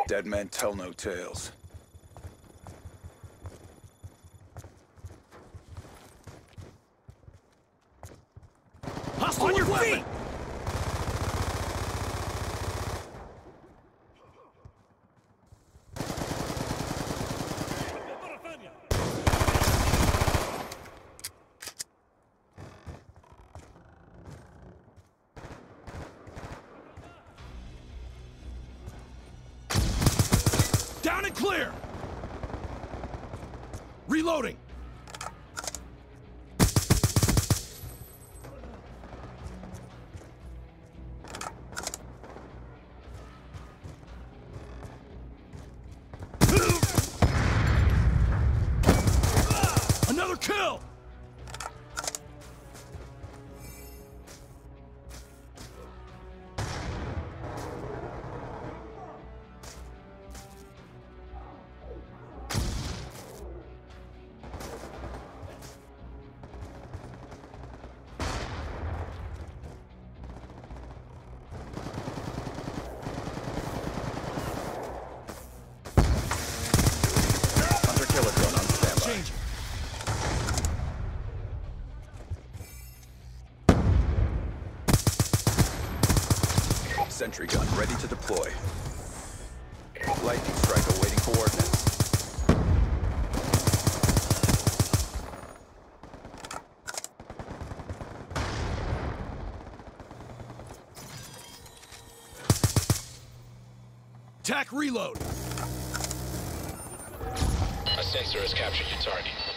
Dead men tell no tales. Hostile on your feet! Down and clear! Reloading! Another kill! Hunter-killer gun on standby. Change. Sentry gun ready to deploy. Lightning strike awaiting coordinates. TAC reload! A sensor has captured your target.